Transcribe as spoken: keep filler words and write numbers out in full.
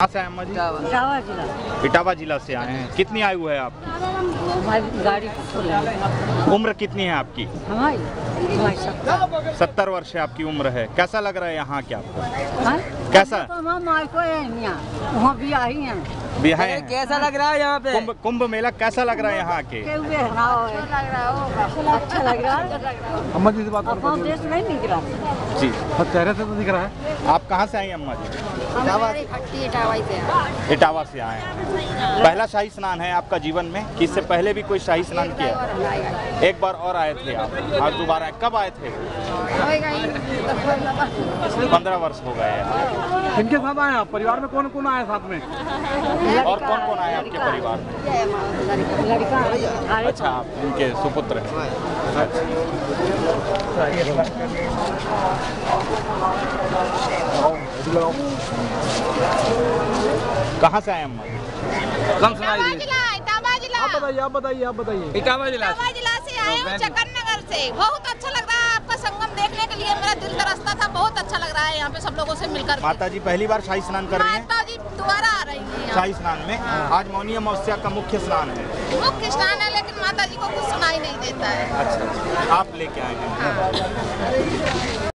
कहाँ से आए अम्मा जी? इटावा जिला। इटावा जिला से आए हैं। कितनी आयु है आपकी? हमारी गाड़ी उम्र कितनी है आपकी? हमारी हमारी सब सत्तर वर्ष है आपकी उम्र है। कैसा लग रहा है यहाँ के आपको? हाँ? कैसा? तो हम हमारे को है यहाँ वहाँ भी आई हैं। बिहार हैं। कैसा लग रहा है यहाँ पे? कुंभ कुंभ मेला कैसा लग रहा है यहाँ के? के हुए हराओ है। अच्छा लग रहा है। अम्मा जी से बात करो। अपना देश नहीं दिख रहा। जी हाँ, चेहरे से तो दिख रहा है। आप कहाँ से आई अम्मा जी? इटावा से। इटावा से आए हैं। पहला शाही स्नान है आपका जीवन में कि इससे पहले भी कोई शाही स्नान किया? एक बार और आए थे आप, आज दोबारा कब आए थे? पंद्रह वर्ष हो गए हैं। किनके साथ आए आप? परिवार में कौन कौन आए साथ में? और कौन कौन आए आपके परिवार में? लड़का अच्छा, आप इनके सुपुत्र हैं। कहाँ से आए अम्मा? कम सुनाई इटावा दी। जिला, इटावा जिला। आप बताइए, आप बताइए, आप बताइए। इटावा जिला इटावा जिला से आए हूँ, चक्कर नगर से। बहुत अच्छा लग रहा है आपका संगम देखने के लिए। मेरा दिल तरसता था। बहुत अच्छा लग रहा है यहाँ पे सब लोगों से मिलकर। माता जी पहली बार शाही स्नान कर रही हैं? माता जी दोबारा आ रही है यहाँ। शाही स्नान में आज मौनी अमावस्या का मुख्य स्नान है। मुख्य स्नान है, लेकिन माता जी को कुछ सुनाई नहीं देता है। अच्छा, आप लेके आए हैं।